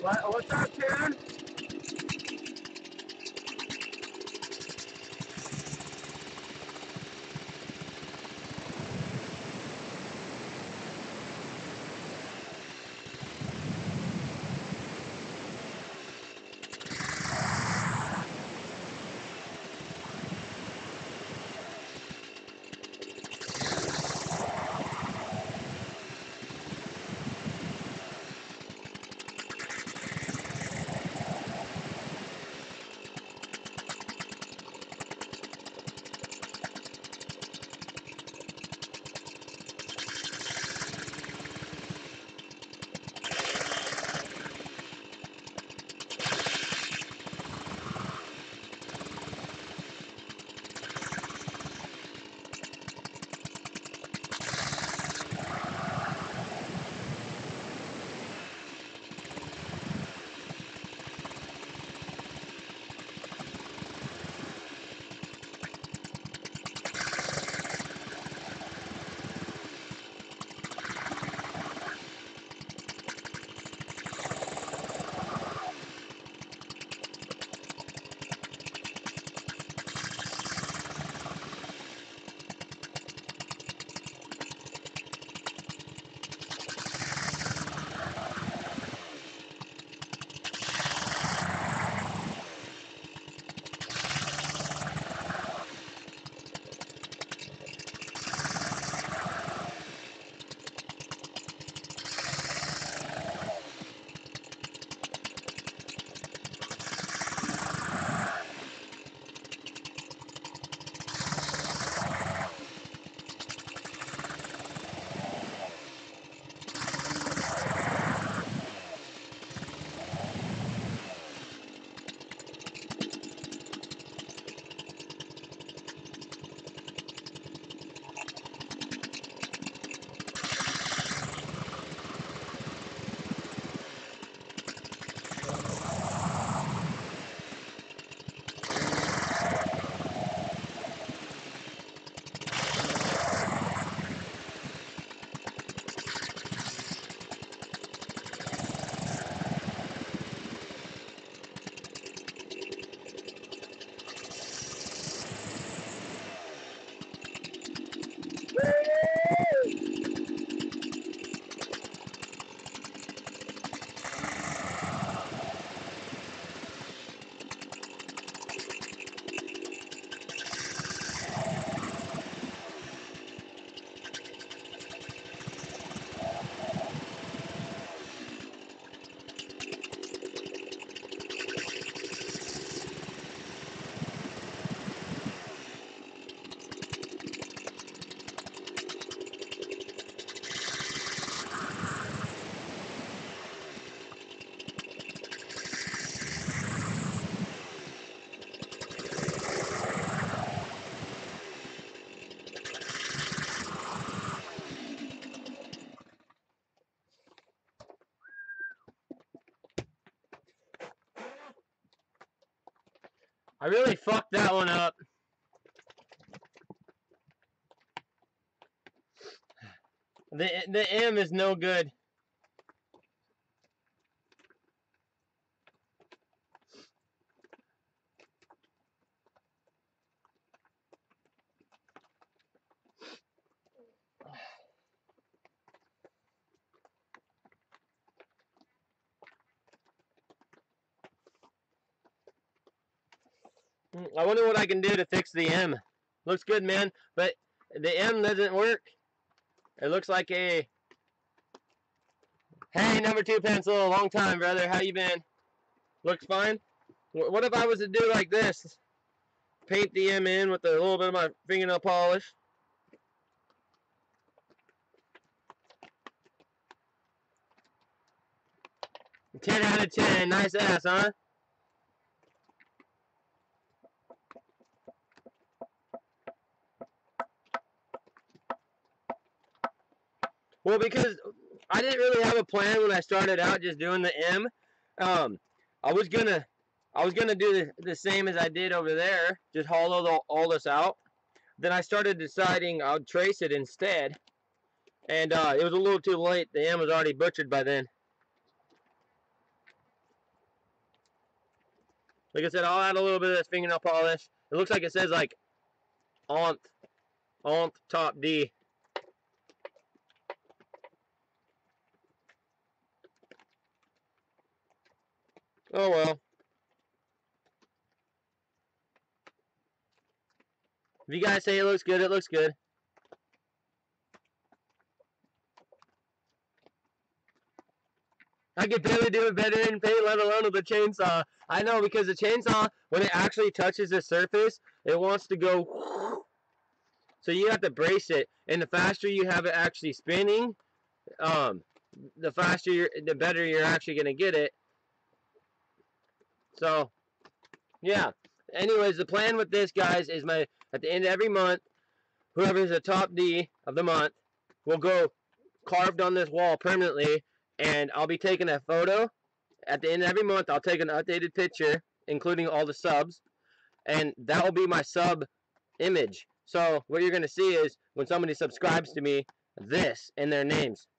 What's up, Karen? I really fucked that one up. The M is no good. I wonder what I can do to fix the M. Looks good, man, but the M doesn't work. It looks like a... Hey, number 2 pencil, long time, brother. How you been? Looks fine. What if I was to do like this? Paint the M in with a little bit of my fingernail polish. Ten out of 10. Nice ass, huh? Well, because I didn't really have a plan when I started out just doing the M. I was gonna do the same as I did over there, just hollow all this out. Then I started deciding I'll trace it instead, and it was a little too late. The M was already butchered by then. Like I said, I'll add a little bit of this fingernail polish. It looks like it says like Ont Top D. Oh well. If you guys say it looks good, it looks good. I could barely do it better in paint, let alone with a chainsaw. I know, because the chainsaw, when it actually touches the surface, it wants to go. So you have to brace it, and the faster you have it actually spinning, the faster the better you're actually gonna get it. So, yeah. Anyways, the plan with this, guys, is at the end of every month, whoever's the top D of the month will go carved on this wall permanently, and I'll be taking a photo. At the end of every month, I'll take an updated picture, including all the subs, and that will be my sub image. So what you're going to see is when somebody subscribes to me, this in their names.